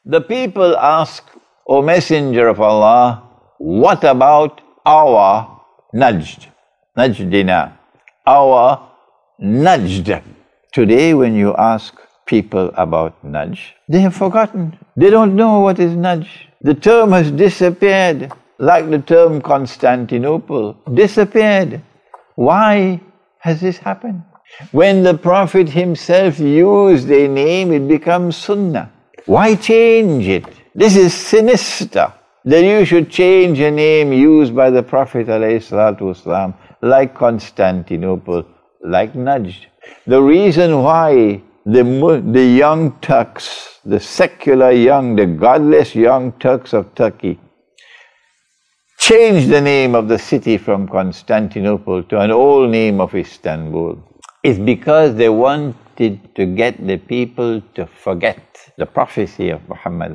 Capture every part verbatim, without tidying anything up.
The people ask, O Messenger of Allah, what about our Najd? Najdina, our Najd. Today when you ask people about Najd, they have forgotten. They don't know what is Najd. The term has disappeared, like the term Constantinople disappeared. Why has this happened? When the Prophet himself used a name, it becomes Sunnah. Why change it? This is sinister, that you should change a name used by the Prophet ﷺ, like Constantinople, like Najd. The reason why the, the young Turks, the secular young, the godless young Turks of Turkey, changed the name of the city from Constantinople to an old name of Istanbul, is because they wanted to get the people to forget the prophecy of Muhammad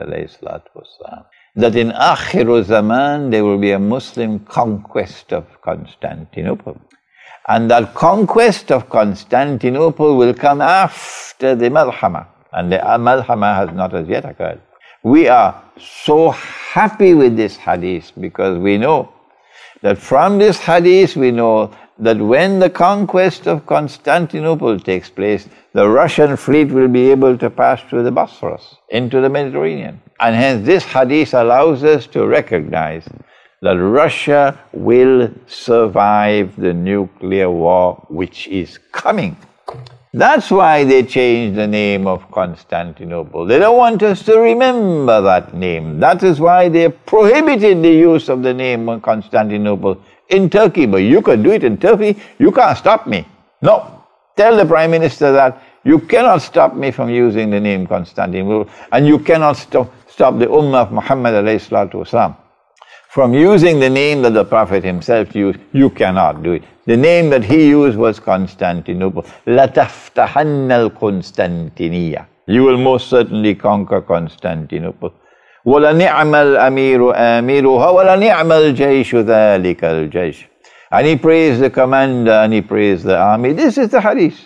ﷺ, that in Akhiru Zaman there will be a Muslim conquest of Constantinople. And that conquest of Constantinople will come after the Malhama, and the Malhama has not as yet occurred. We are so happy with this hadith because we know that from this hadith we know that when the conquest of Constantinople takes place, the Russian fleet will be able to pass through the Bosphorus into the Mediterranean. And hence this hadith allows us to recognize that Russia will survive the nuclear war which is coming. That's why they changed the name of Constantinople. They don't want us to remember that name. That is why they prohibited the use of the name of Constantinople in Turkey. But you could do it in Turkey, you can't stop me. No. Tell the Prime Minister that you cannot stop me from using the name Constantinople, and you cannot stop, stop the Ummah of Muhammad alayhi salatu wasalam from using the name that the Prophet himself used. You cannot do it. The name that he used was Constantinople. لَتَفْتَحَنَّ الْقُنْسْتَنْتِنِيَّةِ. You will most certainly conquer Constantinople. وَلَنِعْمَ الْأَمِيرُ آمِرُهَا وَلَنِعْمَ الْجَيْشُ ذَلِكَ الْجَيْشُ. And he praised the commander and he praised the army. This is the hadith.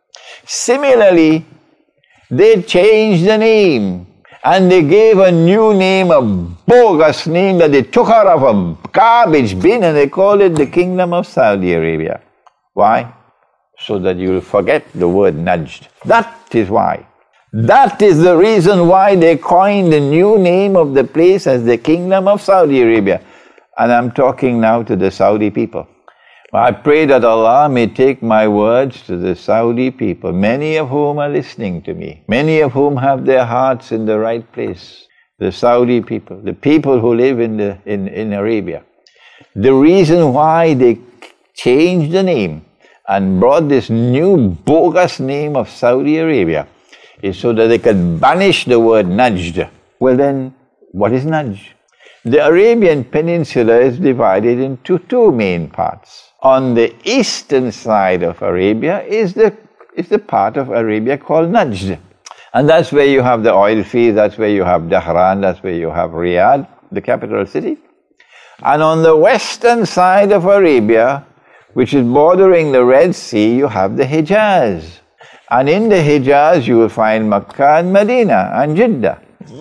Similarly, they changed the name and they gave a new name, a bogus name that they took out of a garbage bin, and they called it the Kingdom of Saudi Arabia. Why? So that you will forget the word Najd. That is why. That is the reason why they coined the new name of the place as the Kingdom of Saudi Arabia. And I'm talking now to the Saudi people. I pray that Allah may take my words to the Saudi people, many of whom are listening to me, many of whom have their hearts in the right place. The Saudi people, the people who live in, the, in, in Arabia. The reason why they changed the name and brought this new bogus name of Saudi Arabia is so that they could banish the word Najd. Well then, what is Najd? The Arabian Peninsula is divided into two main parts. On the eastern side of Arabia is the, is the part of Arabia called Najd. And that's where you have the oil fields, that's where you have Dahran, that's where you have Riyadh, the capital city. And on the western side of Arabia, which is bordering the Red Sea, you have the Hijaz. And in the Hijaz you will find Makkah and Medina and Jeddah.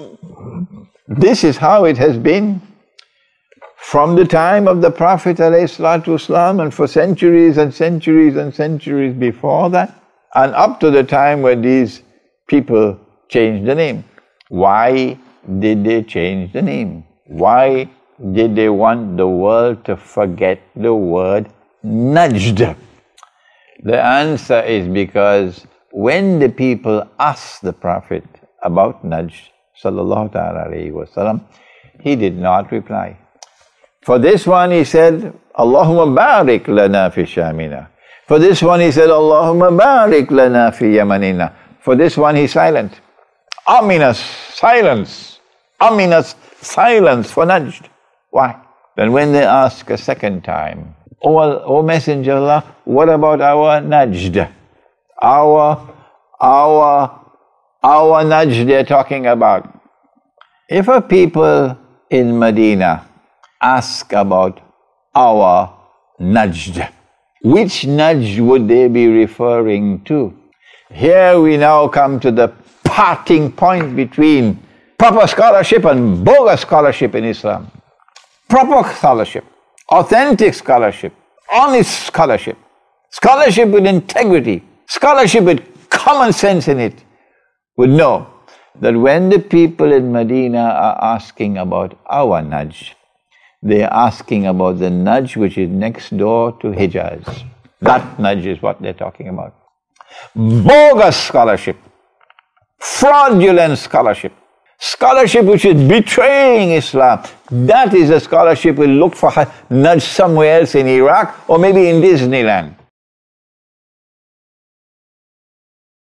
This is how it has been from the time of the Prophet ﷺ and for centuries and centuries and centuries before that, and up to the time when these people changed the name. Why did they change the name? Why did they want the world to forget the word Najd? The answer is because when the people asked the Prophet about Najd, sallallahu alayhi wa sallam, he did not reply. For this one he said, Allahumma barik lana fi shamina. For this one he said, Allahumma barik lana fi yamanina. For this one he's silent. Ominous silence. Ominous silence for Najd. Why? Then when they ask a second time, O, o Messenger of Allah, what about our Najd? Our, our, our Najd they're talking about. If a people in Medina ask about our Najd, which Najd would they be referring to? Here we now come to the parting point between proper scholarship and bogus scholarship in Islam. Proper scholarship, authentic scholarship, honest scholarship, scholarship with integrity, scholarship with common sense in it, would know that when the people in Medina are asking about our Najd, they are asking about the Najd which is next door to Hijaz. That Najd is what they're talking about. Bogus scholarship, fraudulent scholarship, scholarship which is betraying Islam. That is a scholarship we'll look for Najd somewhere else in Iraq or maybe in Disneyland.